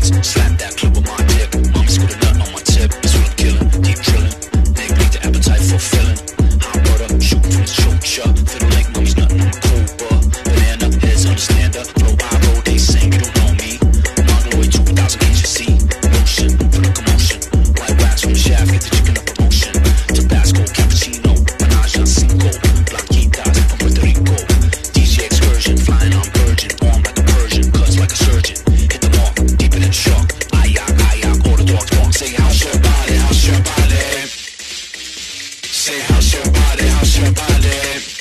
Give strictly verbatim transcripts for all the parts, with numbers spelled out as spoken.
beats. Slap that clip with my dick. Mom's got a nut on my tip. That's what I'm killing. Deep drilling. Make me the appetite fulfilling. Hot water, shoot from the choke shot. Fiddle like mommy's nothing on my cold bar. Banana heads understand her. Blow by roll, they sing, you don't know me. Mongoloid two thousand, can't you see? Motion for the commotion. White wax from the shaft, get the chicken up promotion. Tabasco, cappuccino, Panache, Cinco. Blanquitas from Puerto Rico. D J excursion, flying on Virgin. Born like a Persian, cuts like a surgeon. Hit the mark, deeper than shark. Ayak, ayak, all the dogs bark. Say how's your body, how's your body? Say how's your body, how's your body?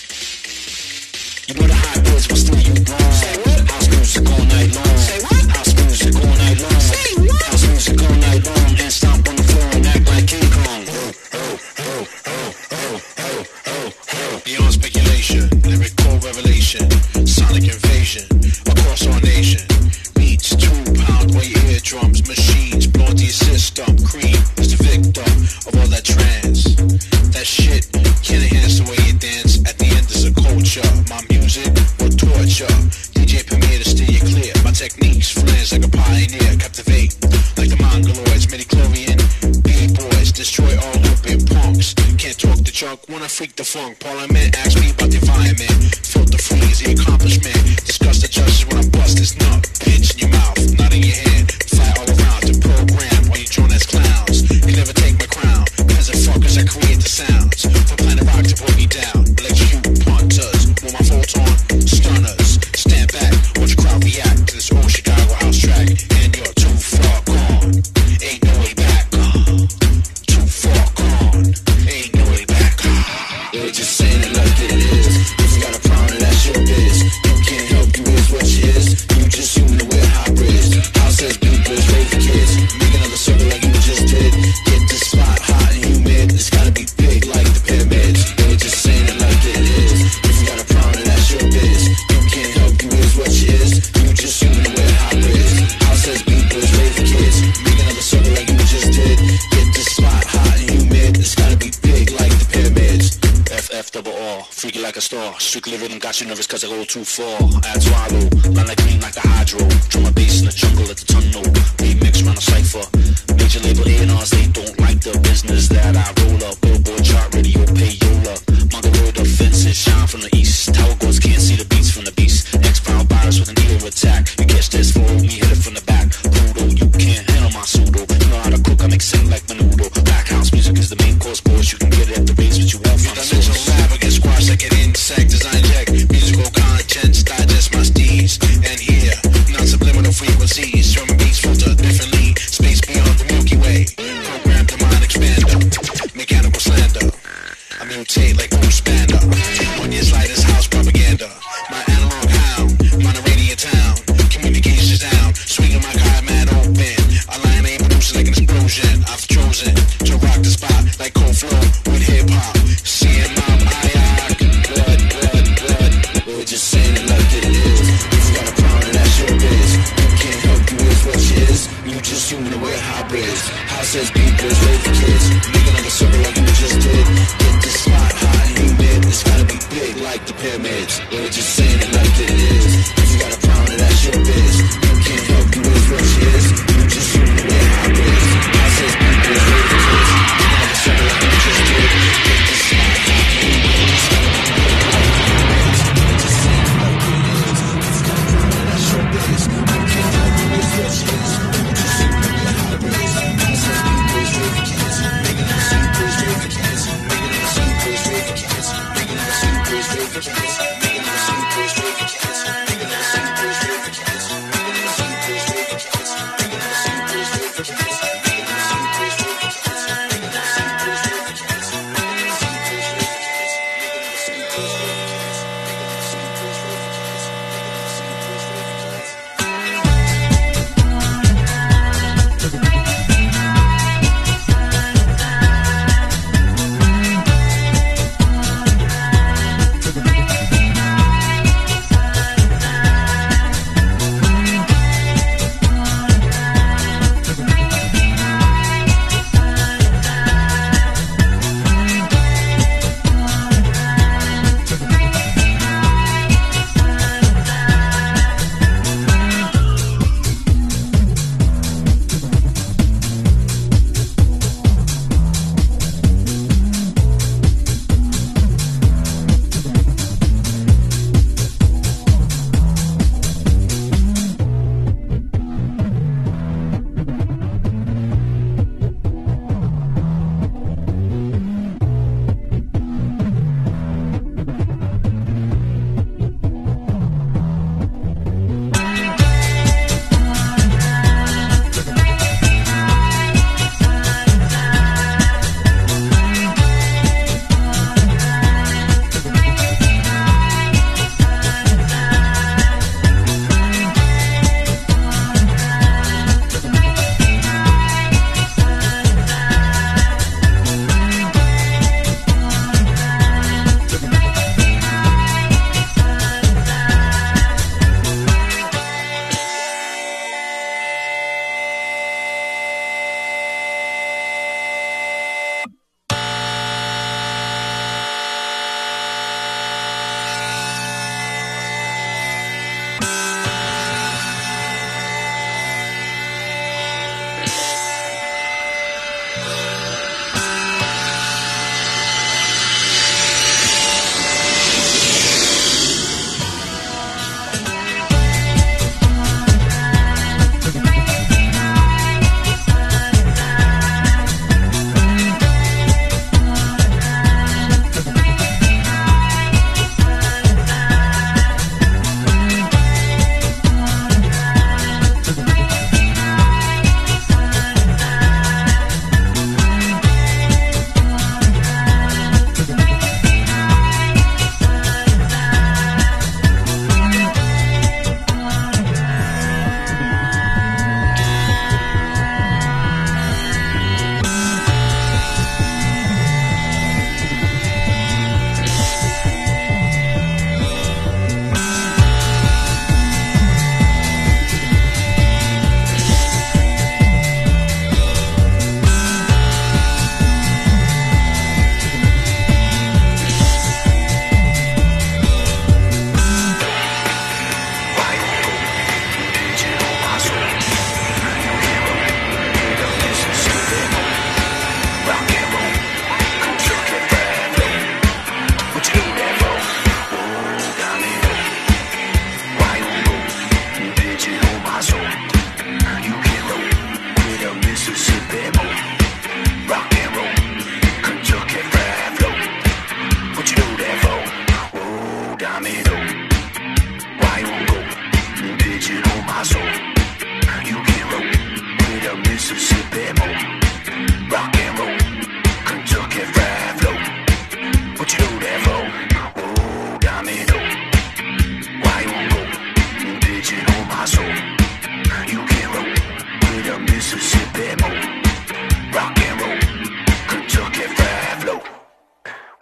You know the hybrids, but still you wrong. Say what? House music all night long. Say what? House music all night long. Say what? House music all night long. And stomp on the floor and act like King Kong. Oh, oh, oh, oh, oh, oh, oh, oh. Beyond speculation, lyrical revelation, sonic invasion across our nation. Beats two pound way eardrums, machines blow the system. Cream is the victim of all that trance. That shit can't enhance the way you dance. At the end is a culture. My music will torture. D J Premier to steer you clear. My techniques flares like a pioneer. Captivate like the Mongoloids. Midichlorian B-boys destroy all open punks. Can't talk the junk, wanna freak the funk. Parliament asks me about the environment. Filter free is the accomplishment. Discuss the justice when I bust this nut. Pitch in your mouth, not in your hand. Fly all around the program while you join as clowns. You never take my crown. Peasant fuckers, I create the sounds. From Planet Rock to put me down. Electrocute punters. With my fault on stunners. Stand back, watch the crowd react to this old Chicago house track. And you're too far gone. Ain't no way back. Uh, too far gone. Ain't no way back. Uh. You're just saying it like it is. If you got a problem, that's your biz. You can't help you is what you is. You just human to wear hybrids. House says beepers, rave for kids. Make another circle like you just did. Get this spot hot and humid. It's gotta be big like the pyramids. You're just saying it like it is. If you got a problem, that's your biz. You can't help you is what you is. You just human to wear hybrids. House says beepers, rave for kids. Make another circle like you just did. Get this spot hot and humid. It's gotta be big like the pyramids. F F double R, freaky like a star. Strictly rhythm got you nervous cause I go too far. Add swallow, line like green like a hydro. Drum a bass in the jungle at the tunnel. Remix round a cypher. Major label A and Rs, they don't like the business that I roll up. Billboard chart, radio, payola. Mongoloid offenses shine from the east. Tower gods can't see the beats from the beast. X-Pound virus with an ear attack. You catch this for me, hit it from the back. Pluto, you can't handle my pseudo. You know how to cook, I make sing like menudo. Black house music is the main course, boys. You can get it at the base, but you won't find the source. Rap against squash like an insect. Design check, musical contents, digest my steeds. And here, non-subliminal frequencies. Drum beats filter differently. Space beyond the Milky Way. Program the mind expander. Mechanical slander. I mutate like Bruce Banner. One year's light is house propaganda. My analog hound, Monterey town. Communications down. Swinging my car man open. A line ain't producing like an explosion. I've chosen to rock the spot like cold flow with hip hop. Seeing my eye, blood, blood, blood. We're just saying it like it is. If you got a problem, that's your biz. You can't help you is what you is. You just human to wear hybrids. House says beepers, rave for kids. Make another circle like you just did. Get this spot hot and humid. It's gotta be big like the pyramids. We're just saying it like it is. If you got a problem, that's your biz. You can't help you is what you is. You just human to wear hybrids. House says beepers, rave for kids. Make another circle like you just did. Get this spot hot and humid. It's gotta be big like the pyramids. We're just saying it like it is. If you got a problem, that's your biz. You can't help you is what you is. You just human to wear hybrids. House says beepers, rave for kids.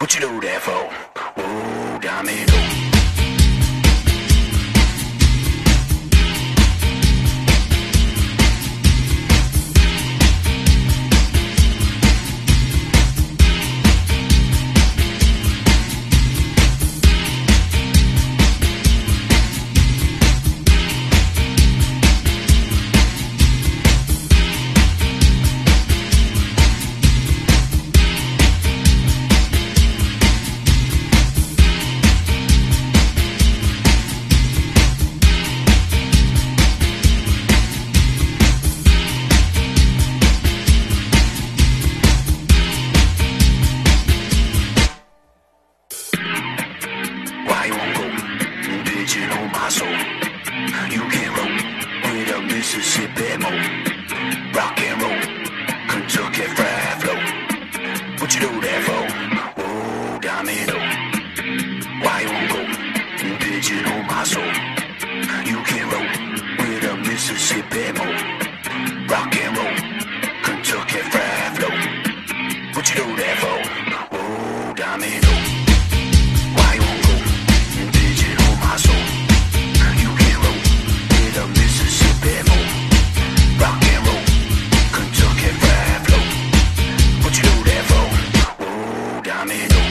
What you do that for? Oh, Domino. Mississippi mo, rock and roll, Kentucky fried flow. What you do that for? Oh, Domino. Why you won't go? Pigeon on my soul. You can roll with a Mississippi mo, rock and roll, Kentucky fried flow. What you do that for? Oh, Domino. Why you won't go? Pigeon on my soul. You can roll with a Mississippi mo, rock and roll, Kentucky fried flow. What you do that for? Oh, Domino.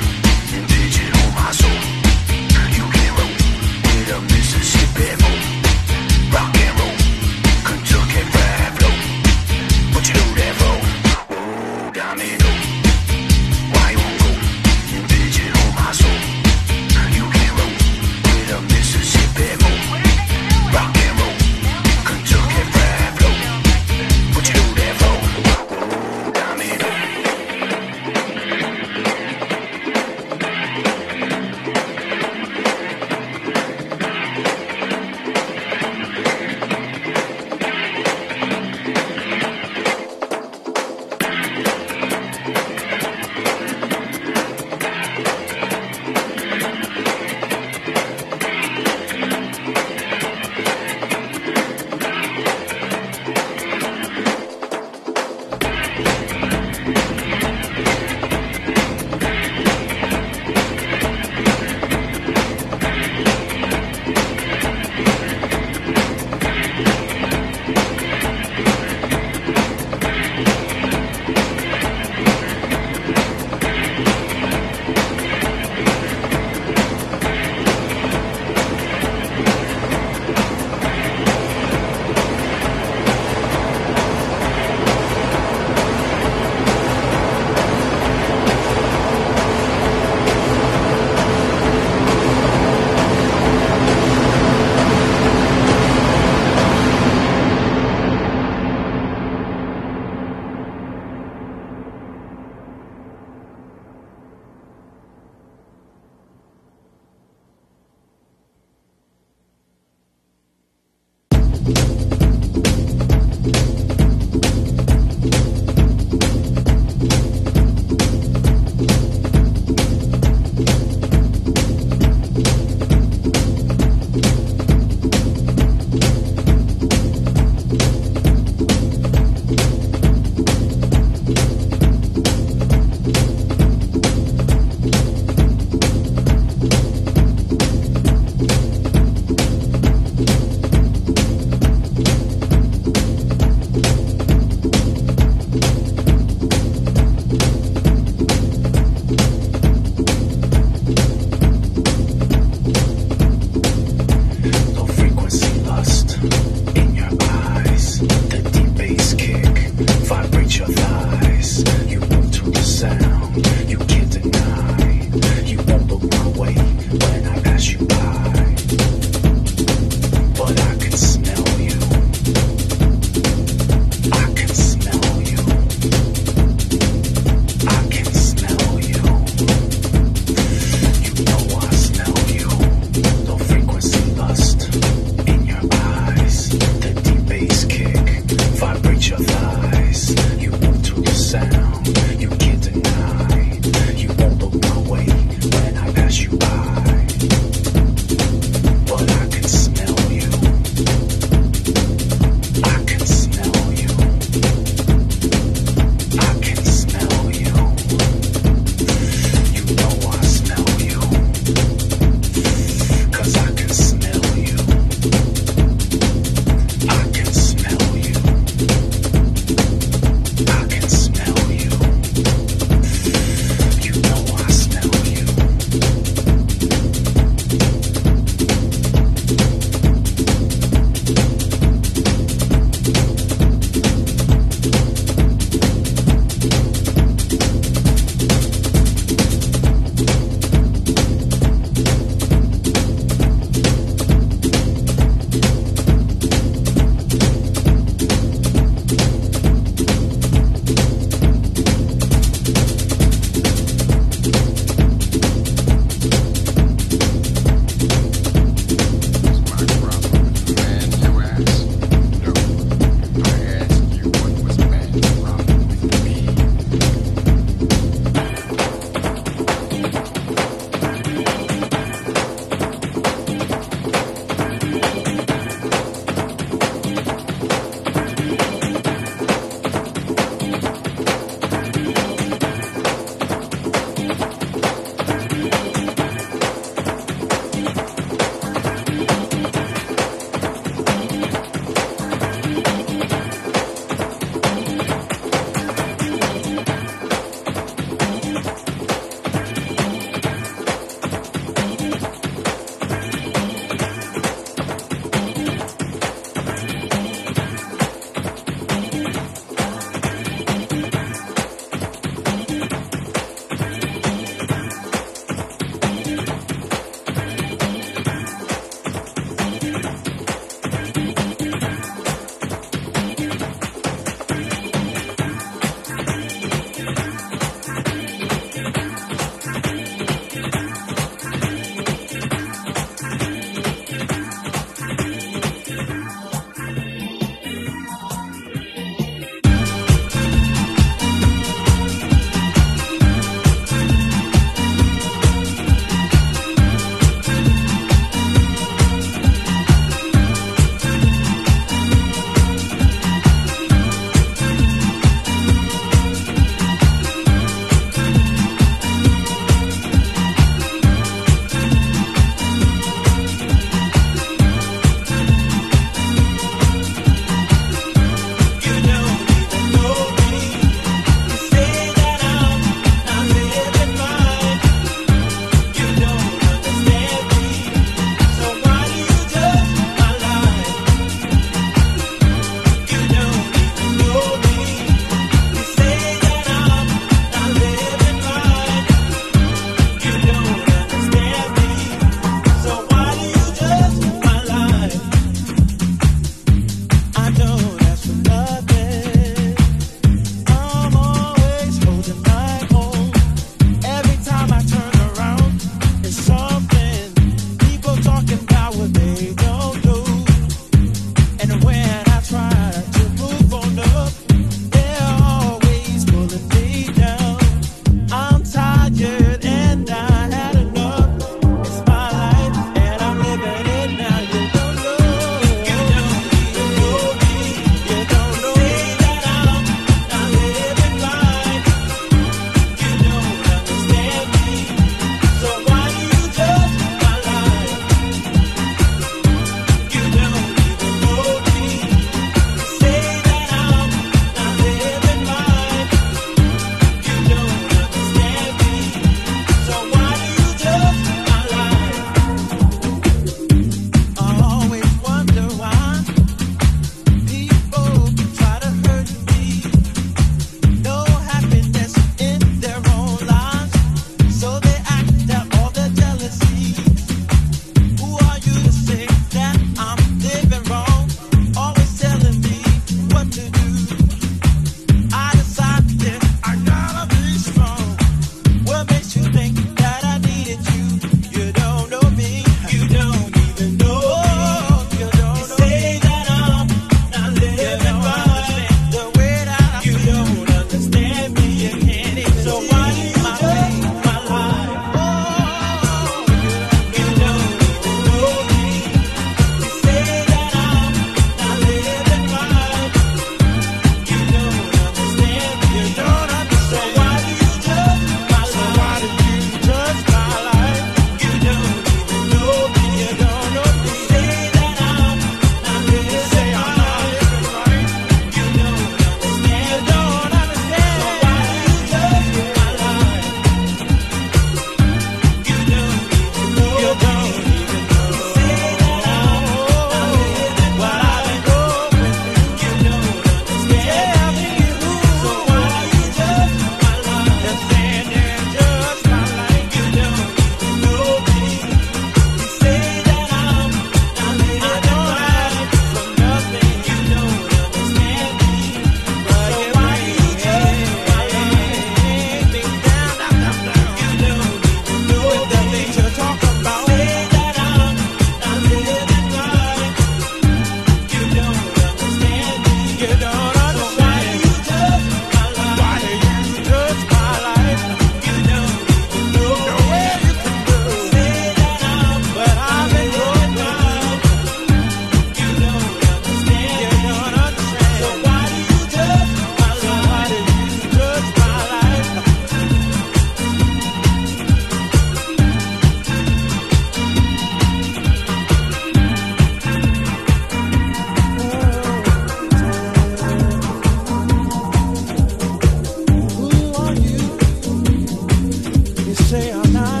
not